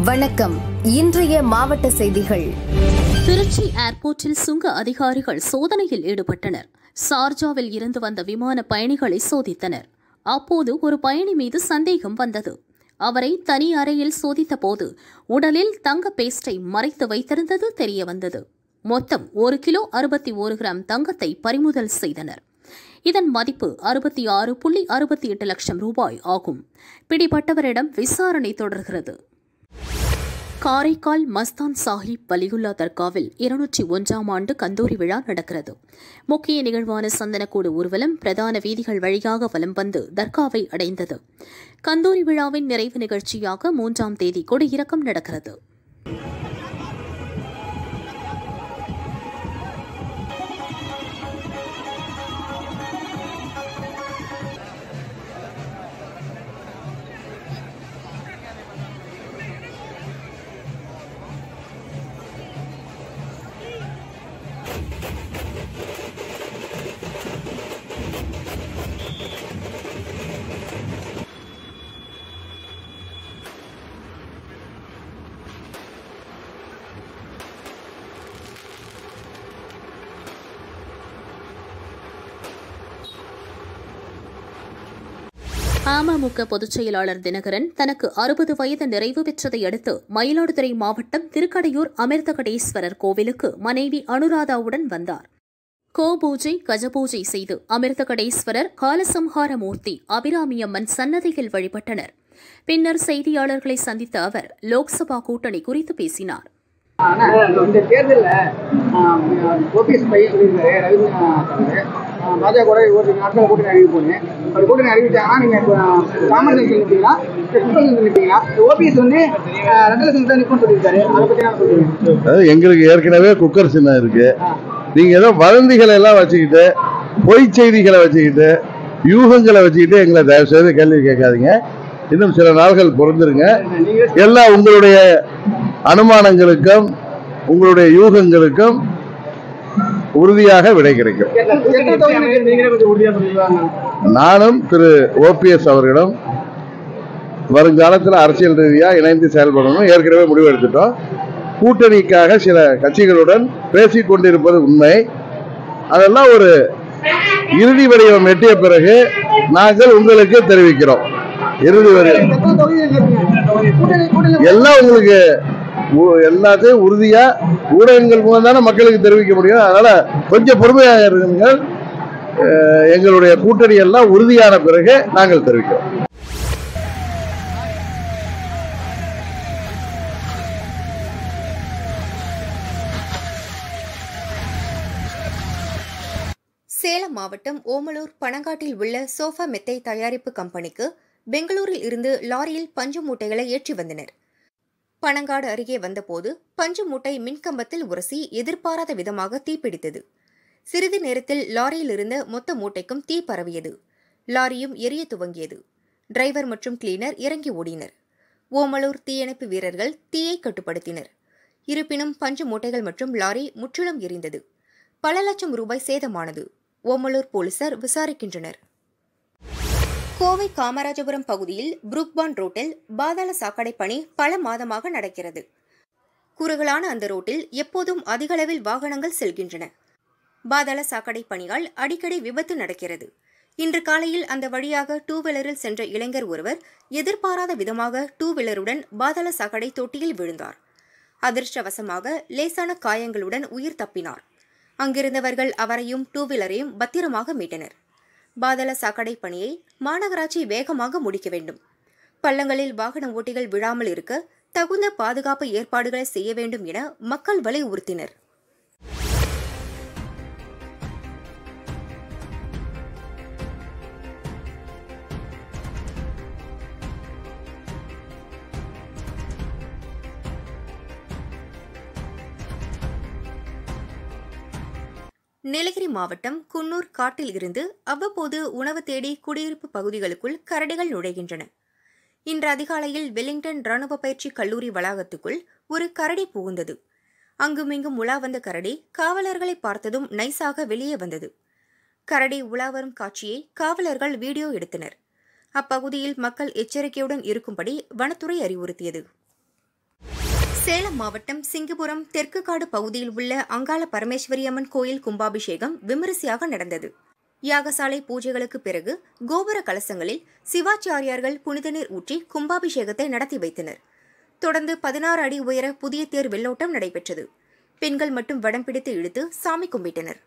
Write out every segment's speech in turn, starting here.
வணக்கம். இன்றைய மாவட்ட செய்திகள். திருச்சி ஏர்போர்ட்டில் சுங்க அதிகாரிகள் சோதனையில் ஈடுபட்டனர். சார்ஜாவில் இருந்து வந்த விமான பயணிகளை சோதித்தனர். அப்போது ஒரு பயணி மீது சந்தேகம் வந்தது. அவரை தனி அறையில் சோதித்தபோது உடலில் தங்க பேஸ்டை மறைத்து வைத்திருந்தது தெரியவந்தது. மொத்தம் 1 கிலோ 61 கிராம் தங்கத்தை பறிமுதல் செய்தனர். இதன் மதிப்பு 66.68 லட்சம் ரூபாய் ஆகும். பிடிபட்டவரிடம் விசாரணை தொடர்கிறது. காரைக்கால் மஸ்தான் சாஹிப் வலியுல்லா தர்காவில் 201ஆம் ஆண்டு கந்தூரி விழா நடக்கிறது. முக்கிய நிகழ்வான சந்தனக்கூடு ஊர்வலம் பிரதான வீதிகள் வழியாக வலம் வந்து தர்காவை அடைந்தது. கந்தூரி விழாவின் நிறைவு நிகழ்ச்சியாக 3ஆம் தேதி கொடியிறக்கம் நடக்கிறது. அமமுக பொதுச் செயலாளர் தினகரன் தனக்கு 60 வயது நிறைவு பெற்றதை அடுத்து மயிலாடுதுறை மாவட்டம் திருக்கடையூர் அமிர்தகடேஸ்வரர் கோவிலுக்கு மனைவி அனுராதாவுடன் வந்தார். கோபூஜை கஜபூஜை செய்து அமிர்தகடேஸ்வரர் காலசம்ஹார மூர்த்தி அபிராமியம்மன் சன்னதியில் வழிபட்டனர். பின்னர் செய்தியாளர்களை சந்தித்த அவர் லோக்சபா கூட்டணி குறித்து பேசினார். இந்த தேர்தலில் ஓபிஎஸ் பையன் சொல்லியிருக்காரு ரவீந்திரநாத் பாஜக கூட ஒரு நாட்கள் கூட்டணி அறிவிப்போன்னு ஒரு கூட்டணி அறிவிச்சாங்கன்னா நீங்கள் காமன் சென்ஸ் நிற்பீங்களா குக்கர் சென்ஸ் நிற்பீங்களா? ஓபிஎஸ் வந்து 2 லட்சம் தான் நிற்போன்னு சொல்லியிருக்காரு. அதை பற்றி நான் சொல்லுவேன். எங்களுக்கு ஏற்கனவே குக்கர் சின்னம் இருக்கு. நீங்க ஏதோ வதந்திகளை எல்லாம் வச்சுக்கிட்டு பொய் செய்திகளை வச்சுக்கிட்டு யூகங்களை வச்சுக்கிட்டு எங்களை தயவு செய்து கேள்வி கேட்காதீங்க. இன்னும் சில நாள்கள் பொறுத்திருங்க. எல்லாம் உங்களுடைய அனுமானங்களுக்கும் உங்களுடைய யூகங்களுக்கும் உறுதியாக விடை கிடைக்கும். நானும் திரு ஓபிஎஸ் அவர்களிடம் வருங்காலத்தில் அரசியல் ரீதியாக இணைந்து செயல்படணும் ஏற்கனவே முடிவெடுத்துட்டோம். கூட்டணிக்காக சில கட்சிகளுடன் பேசிக் கொண்டிருப்பது உண்மை. அதெல்லாம் ஒரு இறுதி வடிவம் எட்டிய பிறகு நாங்கள் உங்களுக்கு தெரிவிக்கிறோம். இறுதி வடிவம் எல்லாம் உங்களுக்கு எல்லாத்தையும் உறுதியா ஊடகங்கள் மூலம் தானே மக்களுக்கு தெரிவிக்க முடியும். அதனால கொஞ்சம் பொறுமையாக இருங்கள். எங்களுடைய கூட்டணி எல்லாம் உறுதியான பிறகு நாங்கள் தெரிவிக்கிறோம். சேலம் மாவட்டம் ஓமலூர் பனங்காட்டில் உள்ள சோஃபா மெத்தை தயாரிப்பு கம்பெனிக்கு பெங்களூரில் இருந்து லாரியில் பஞ்சு மூட்டைகளை ஏற்றி வந்தனர். பனங்காடு அருகே வந்தபோது பஞ்சு மூட்டை மின்கம்பத்தில் உரசி எதிர்பாராத விதமாக தீப்பிடித்தது. சிறிது நேரத்தில் லாரியில் இருந்த மொத்த மூட்டைக்கும் தீ பரவியது. லாரியும் எரிய துவங்கியது. டிரைவர் மற்றும் கிளீனர் இறங்கி ஓடினர். ஓமலூர் தீயணைப்பு வீரர்கள் தீயை கட்டுப்படுத்தினர். இருப்பினும் பஞ்சு மூட்டைகள் மற்றும் லாரி முற்றிலும் எரிந்தது. பல லட்சம் ரூபாய் சேதமானது. ஓமலூர் போலீசார் விசாரிக்கின்றனர். கோவை காமராஜபுரம் பகுதியில் புரூக்பாண்ட் ரோட்டில் பாதாள சாக்கடை பணி பல மாதமாக நடக்கிறது. குறுகலான அந்த ரோட்டில் எப்போதும் அதிகளவில் வாகனங்கள் செல்கின்றன. பாதாள சாக்கடை பணியால் அடிக்கடி விபத்து நடக்கிறது. இன்று காலையில் அந்த வழியாக 2 வீலரில் சென்ற இளைஞர் ஒருவர் எதிர்பாராத விதமாக 2 வீலருடன் பாதாள சாக்கடை தொட்டியில் விழுந்தார். அதிர்ஷ்டவசமாக லேசான காயங்களுடன் உயிர் தப்பினார். அங்கிருந்தவர்கள் அவரையும் 2 வீலரையும் பத்திரமாக மீட்டனர். பாதாள சாக்கடை பணியை மாநகராட்சி வேகமாக முடிக்க வேண்டும். பள்ளங்களில் வாகன ஓட்டிகள் விழாமல் இருக்க தகுந்த பாதுகாப்பு ஏற்பாடுகளை செய்ய வேண்டும் என மக்கள் வலியுறுத்தினர். நீலகிரி மாவட்டம் குன்னூர் காட்டில் இருந்து அவ்வப்போது உணவு தேடி குடியிருப்பு பகுதிகளுக்குள் கரடிகள் நுழைகின்றன. இன்று அதிகாலையில் வெலிங்டன் ராணுவ பயிற்சி கல்லூரி வளாகத்துக்குள் ஒரு கரடி புகுந்தது. அங்குமிங்கும் உலா வந்த கரடி காவலர்களை பார்த்ததும் நைசாக வெளியே வந்தது. கரடி உலா வரும் காட்சியை காவலர்கள் வீடியோ எடுத்தனர். அப்பகுதியில் மக்கள் எச்சரிக்கையுடன் இருக்கும்படி வனத்துறை அறிவுறுத்தியது. சேலம் மாவட்டம் சிங்கபுரம் தெற்கு காடு பகுதியில் உள்ள அங்காள பரமேஸ்வரி அம்மன் கோயில் கும்பாபிஷேகம் விமரிசையாக நடந்தது. யாகசாலை பூஜைகளுக்கு பிறகு கோபுர கலசங்களில் சிவாச்சாரியார்கள் புனித நீர் ஊற்றி கும்பாபிஷேகத்தை நடத்தி வைத்தனர். தொடர்ந்து 16 அடி உயர புதிய தேர் வெள்ளோட்டம் நடைபெற்றது. பெண்கள் மட்டும் வடம் பிடித்து இழுத்து சாமி கும்பிட்டனர்.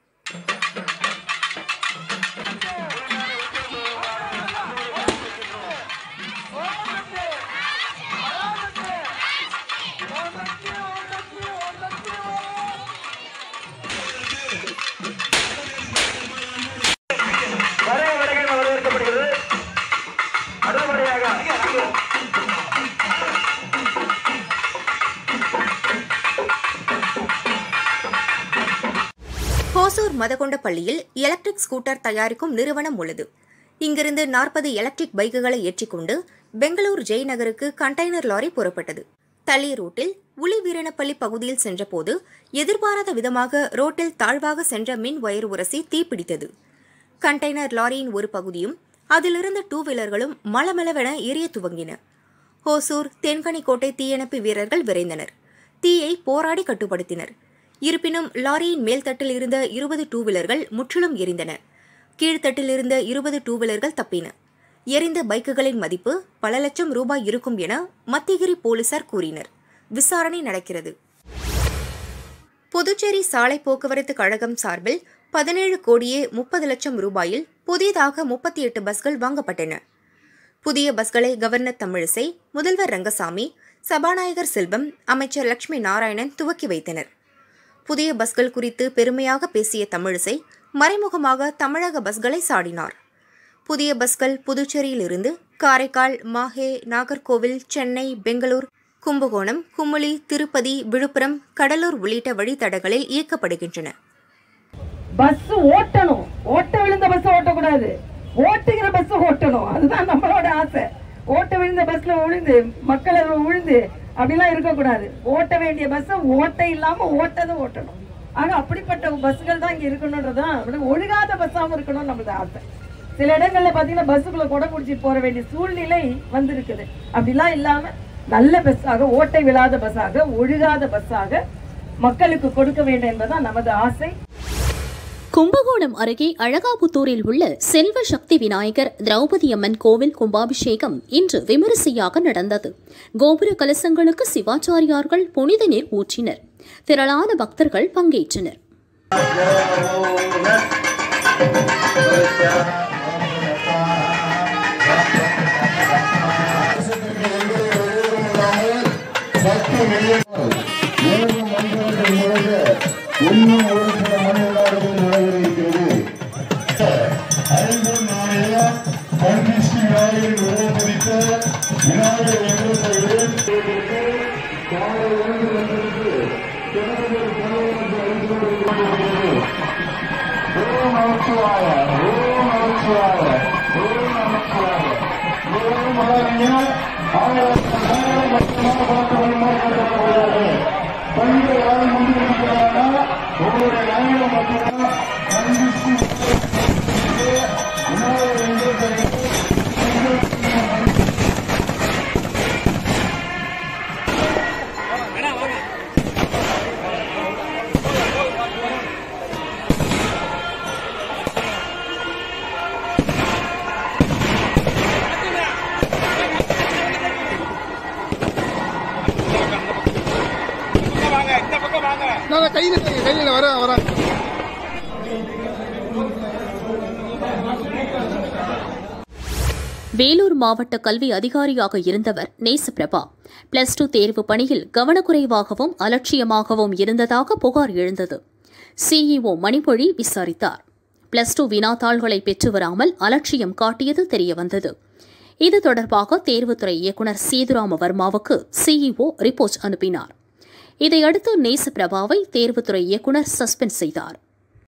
ஹோசூர் மதகொண்ட பள்ளியில் எலக்ட்ரிக் ஸ்கூட்டர் தயாரிக்கும் நிறுவனம் உள்ளது. இங்கிருந்து 40 எலக்ட்ரிக் பைக்குகளை ஏற்றிக்கொண்டு பெங்களூர் ஜெய்நகருக்கு கண்டெய்னர் லாரி புறப்பட்டது. தளி ரோட்டில் உளிவீரணப்பள்ளி பகுதியில் சென்றபோது எதிர்பாராத விதமாக ரோட்டில் தாழ்வாக சென்ற மின் வயர் உரசி தீப்பிடித்தது. கண்டெய்னர் லாரியின் ஒரு பகுதியும் அதிலிருந்த 2 வீலர்களும் மளமளவென எரிய துவங்கின. ஹோசூர் தென்கனிக்கோட்டை தீயணைப்பு வீரர்கள் விரைந்தனர். தீயை போராடி கட்டுப்படுத்தினர். இருப்பினும் லாரியின் மேல்தட்டில் இருந்த 20 2 வீலர்கள் முற்றிலும் எரிந்தன. கீழ்த்தட்டில் இருந்த 20 2 வீலர்கள் தப்பின. எரிந்த பைக்குகளின் மதிப்பு பல லட்சம் ரூபாய் இருக்கும் என மத்திகிரி போலீசார் கூறினர். விசாரணை நடக்கிறது. புதுச்சேரி சாலை போக்குவரத்து கழகம் சார்பில் 17 கோடியே 30 லட்சம் ரூபாயில் புதியதாக 38 பஸ்கள் வாங்கப்பட்டன. புதிய பஸ்களை கவர்னர் தமிழிசை, முதல்வர் ரங்கசாமி, சபாநாயகர் செல்வம், அமைச்சர் லட்சுமி நாராயணன் துவக்கி வைத்தனர். புதிய பஸ்கள் குறித்து பெருமையாக பேசிய தமிழிசை மறைமுகமாக தமிழக பஸ்களை சாடினார். புதிய பஸ்கள் புதுச்சேரியிலிருந்து காரைக்கால், மாஹே, நாகர்கோவில், சென்னை, பெங்களூர், கும்பகோணம், குமுளி, திருப்பதி, விழுப்புரம், கடலூர் உள்ளிட்ட வழித்தடங்களில் இயக்கப்படுகின்றன. பஸ் ஓட்டணும், ஓட்ட விழுந்த பஸ் ஓட்டக்கூடாது, ஓட்டுகிற பஸ் ஓட்டணும். அதுதான் நம்மளோட ஆசை. ஓட்ட விழுந்த பஸ்ல விழுந்து மக்கள் விழுந்து அப்படிலாம் இருக்கக்கூடாது. ஓட்ட வேண்டிய பஸ் ஓட்ட இல்லாம ஓட்டணும். ஆக அப்படிப்பட்ட பஸ்கள் தான் இங்க இருக்கணும்ன்றதான் ஒழுகாத பஸ்ஸாவும் இருக்கணும் நம்மளோட ஆசை. சில இடங்கள்ல பாத்தீங்கன்னா பஸ்ஸுக்குள்ள கொடை பிடிச்சிட்டு போற வேண்டிய சூழ்நிலை வந்திருக்குது. அப்படிலாம் இல்லாம நல்ல பஸ்ஸாக, ஓட்டை விழாத பஸ்ஸாக, ஒழுகாத பஸ்ஸாக மக்களுக்கு கொடுக்க வேண்டும் என்பதுதான் நமது ஆசை. கும்பகோணம் அருகே அழகாபுத்தூரில் உள்ள செல்வ சக்தி விநாயகர் திரௌபதி அம்மன் கோவில் கும்பாபிஷேகம் இன்று விமரிசையாக நடந்தது. கோபுர கலசங்களுக்கு சிவாச்சாரியார்கள் புனித நீர் ஊற்றினர். திரளான பக்தர்கள் பங்கேற்றனர். இன்னும் ஒரு சில மணி நேரத்தில் நடைபெறுகிறது. 5 நாளைய பண்டிஸ்ரீ விநாயகரின் உருவமளித்த விநாயகர் என்ற பெயரில் காலை 1 மணிக்கு தினசரி பணியாற்றி அழைத்து கொண்டிருக்கிறது. ஓம் நமச்சிவாய, ஓம் நமச்சிவாய, ஓம் நமச்சிவாய, ஓம் மலர்ந்த ஆயிரம் மட்டுமாக பார்க்க வருமாறு பணிகள் யாரும் கொண்டிருக்கிறார்கள். ஒவ்வொரு நாளும் மட்டும்தான் கையில் வர வேலூர் மாவட்ட கல்வி அதிகாரியாக இருந்தவர் நேசப்பிரபா +2 தேர்வு பணியில் கவனக்குறைவாகவும் அலட்சியமாகவும் இருந்ததாக புகார் எழுந்தது. சிஇஓ மணிமொழி விசாரித்தார். +2 வினாத்தாள்களை பெற்று வராமல் அலட்சியம் காட்டியது தெரியவந்தது. இது தொடர்பாக தேர்வுத்துறை இயக்குநர் சேதுராம வர்மாவுக்கு சிஇஓ ரிப்போர்ட் அனுப்பினார். இதையடுத்து நேசப்பிரபாவை தேர்வுத்துறை இயக்குநர் சஸ்பெண்ட் செய்தார்.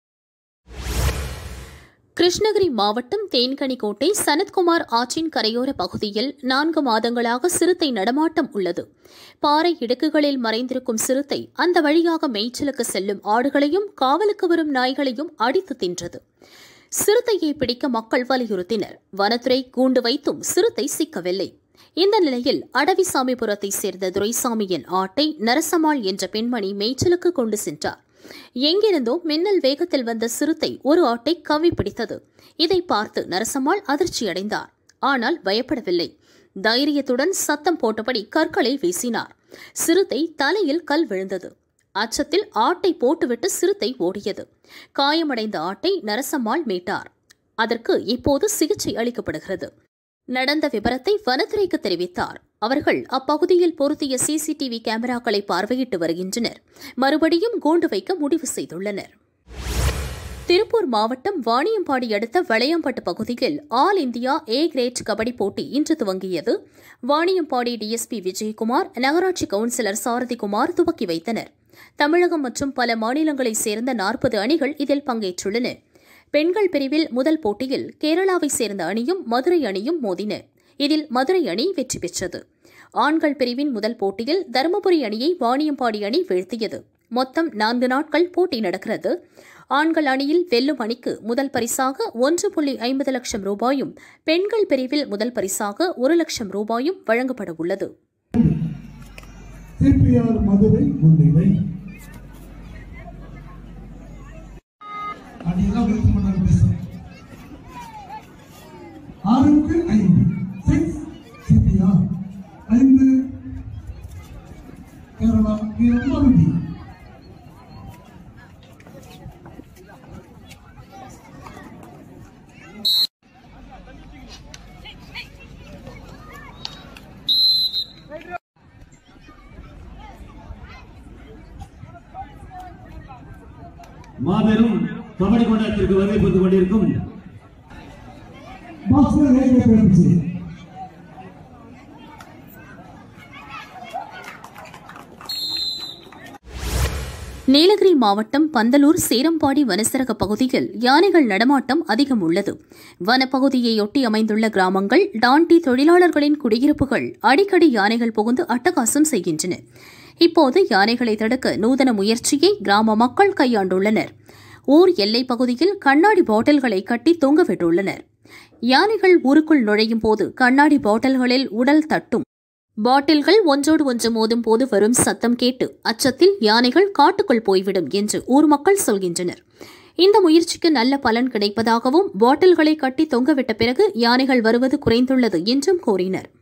கிருஷ்ணகிரி மாவட்டம் தேன்கனிக்கோட்டை சனத்குமார் ஆற்றின் கரையோர பகுதியில் 4 மாதங்களாக சிறுத்தை நடமாட்டம் உள்ளது. பாறை இடுக்குகளில் மறைந்திருக்கும் சிறுத்தை அந்த வழியாக மேய்ச்சலுக்கு செல்லும் ஆடுகளையும் காவலுக்கு வரும் நாய்களையும் அடித்து தின்றது. சிறுத்தையை பிடிக்க மக்கள் வலியுறுத்தினர். வனத்துறை கூண்டு வைத்தும் சிறுத்தை சிக்கவில்லை. இந்த நிலையில் அடவிசாமிபுரத்தை சேர்ந்த துரைசாமியின் ஆட்டை நரசம்மாள் என்ற பெண்மணி மேய்ச்சலுக்கு கொண்டு சென்றார். எங்கிருந்தோ மின்னல் வேகத்தில் வந்த சிறுத்தை ஒரு ஆட்டை கவ்வி பிடித்தது. இதை பார்த்து நரசம்மாள் அதிர்ச்சியடைந்தார். ஆனால் பயப்படவில்லை. தைரியத்துடன் சத்தம் போட்டபடி கற்களை வீசினார். சிறுத்தை தலையில் கல் விழுந்தது. அச்சத்தில் ஆட்டை போட்டுவிட்டு சிறுத்தை ஓடியது. காயமடைந்த ஆட்டை நரசம்மாள் மீட்டார். அதற்கு இப்போது சிகிச்சை அளிக்கப்படுகிறது. நடந்த விபரத்தை வனத்துறைக்கு தெரிவித்தார். அவர்கள் அப்பகுதியில் பொருத்திய சிசிடிவி கேமராக்களை பார்வையிட்டு வருகின்றனர். மறுபடியும் கூண்டு வைக்க முடிவு செய்துள்ளனர். திருப்பூர் மாவட்டம் வாணியம்பாடி அடுத்த வளையம்பட்டு பகுதியில் all India A grade kabaddi போட்டி இன்று துவங்கியது. வாணியம்பாடி டிஎஸ்பி விஜயகுமார், நகராட்சி கவுன்சிலர் சாரதிகுமார் துவக்கி வைத்தனர். தமிழகம் மற்றும் பல மாநிலங்களைச் சேர்ந்த 40 அணிகள் இதில் பங்கேற்றுள்ளன. பெண்கள் பிரிவில் முதல் போட்டியில் கேரளாவை சேர்ந்த அணியும் மதுரை அணியும் மோதின. இதில் மதுரை அணி வெற்றி பெற்றது. ஆண்கள் பிரிவின் முதல் போட்டியில் தருமபுரி அணியை வாணியம்பாடி அணி வீழ்த்தியது. மொத்தம் 4 நாட்கள் போட்டி நடக்கிறது. ஆண்கள் அணியில் வெல்லும் அணிக்கு முதல் பரிசாக 1.50 லட்சம் ரூபாயும், பெண்கள் பிரிவில் முதல் பரிசாக 1 லட்சம் ரூபாயும் வழங்கப்பட உள்ளது. மாபெரும் கபடி கொண்டாட்டத்திற்கு வருகை புரிந்து கொண்டிருக்கும் நீலகிரி மாவட்டம் பந்தலூர் சேரம்பாடி வனசரக பகுதியில் யானைகள் நடமாட்டம் அதிகம் உள்ளது. வனப்பகுதியையொட்டி அமைந்துள்ள கிராமங்கள், டாண்டி தொழிலாளர்களின் குடியிருப்புகள் அடிக்கடி யானைகள் புகுந்து அட்டகாசம் செய்கின்றன. இப்போது யானைகளை தடுக்க நூதன முயற்சியை கிராம மக்கள் கையாண்டுள்ளனர். ஊர் எல்லைப் பகுதியில் கண்ணாடி பாட்டில்களை கட்டி தொங்கவிட்டுள்ளனர். யானைகள் ஊருக்குள் நுழையும் போது கண்ணாடி பாட்டில்களில் உடல் தட்டும். பாட்டில்கள் ஒன்றோடு ஒன்று மோதும் போது வரும் சத்தம் கேட்டு அச்சத்தில் யானைகள் காட்டுக்குள் போய்விடும் என்று ஊர் மக்கள் சொல்கின்றனர். இந்த முயற்சிக்கு நல்ல பலன் கிடைப்பதாகவும், பாட்டில்களை கட்டி தொங்கவிட்ட பிறகு யானைகள் வருவது குறைந்துள்ளது என்றும் கூறினர்.